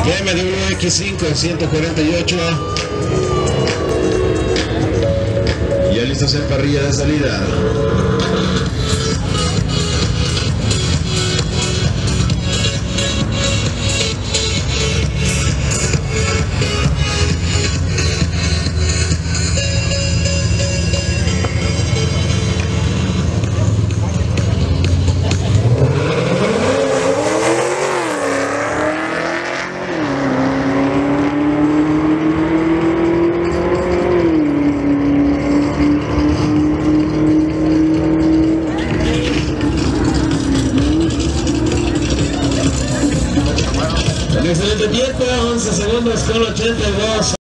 BMW X5 148. Ya listos en parrilla de salida. Excelente tiempo, 11 segundos con 82.